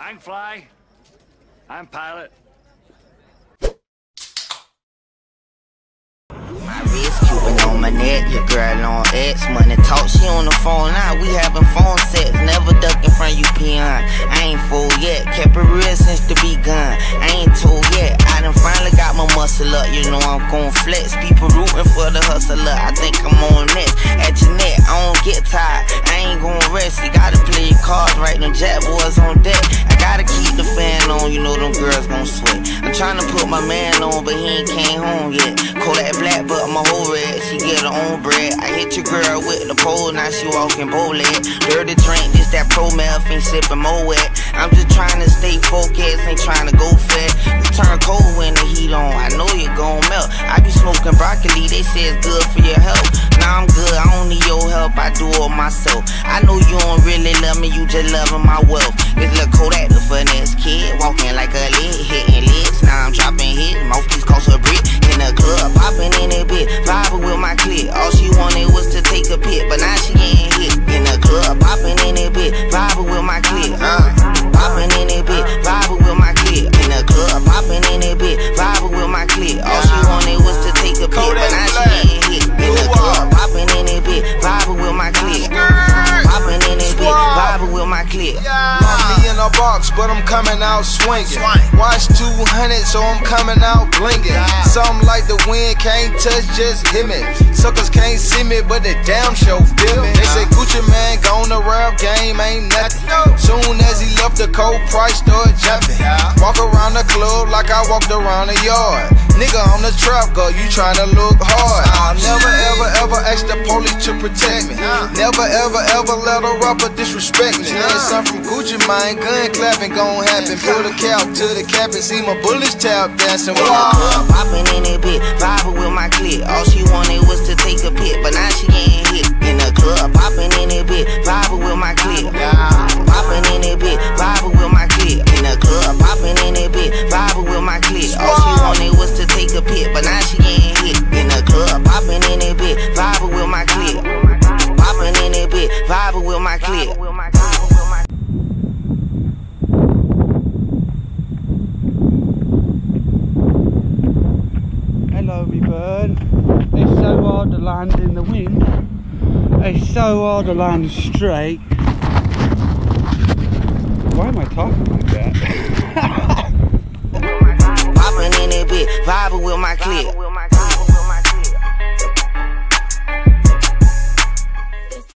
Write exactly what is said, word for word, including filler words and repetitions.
I can fly. I'm pilot. My wrist Cuban on my neck, your girl on X. Money talk, she on the phone now. We having phone sex, never ducking from you, peon. I ain't full yet, kept it real since the begun. I ain't told yet, I done finally got my muscle up. You know I'm gon' flex, people rooting for the hustler. I think I'm on next. At your neck, I don't get tired, I ain't gon' rest. You gotta play your cards right, them jack boys on deck. I gotta keep the fan on, you know them girls gon' sweat. I'm tryna put my man on, but he ain't came home yet. Kodak Black, but my whole red, she get her own bread. I hit your girl with the pole, now she walking bowleg. Dirty drink, this that pro meth, ain't sipping more wet. I'm just trying to stay focused, ain't trying to go fat. You turn cold when the heat on, I know you gon' melt. I be smoking broccoli, they say it's good for your health. Nah, I'm good, I don't need your help, I do it myself. I know you don't really love me, you just loving my wealth. This little Kodak, the finesse kid, walking like a lid, hitting lids. Now I'm dropping hits, mouthpiece cost a brick. In the club, popping in it bit, vibing with my clique. All she wanted was to take a pic, but now she getting hit. In the club, popping in it bit, vibing with my clique. Uh, popping in it bit, vibing with my clique. In the club, popping in it bit, vibing with my clique. All she wanted was to take a pic, but now she getting hit. In the club, popping in it bit, vibing with my clique. Popping in it bit, vibing with my clique. Lock me in a box, but I'm coming out swinging. Watch two hundred, so I'm coming out blinging. Something like the wind can't touch, just hit me. Suckers can't see me, but they damn sure feel me. They say Gucci man gone, the rap game ain't nothing. Soon as he left, the cold price start jumping. Walk around the club like I walked around the yard. Nigga, I'm the trap girl, you tryna look hard. I'll never ever ever ask the police to protect me. Never ever ever let a rapper disrespect me. Learn something from Gucci, man, gun clapping gon' happen. Pull the cap to the cap and see my bullets tap dancing. Wow. Popping in it bit, vibing with my clique. All she wanted was to take a pic, but now she getting hit. In the club, popping in it bit, vibing with my clique. Popping in it bit, vibing with my clique. In the club, popping in it bit, vibing with my clique. All she wanted was to take a pic, but now she getting hit. In the club, popping in it bit, vibing with my clique. Popping in it bit, vibing with my clique. Hello, me bird. It's so hard to land in the wind. It's so hard to land straight. Why am I talking like that? Popping in it bit, vibing with my clique.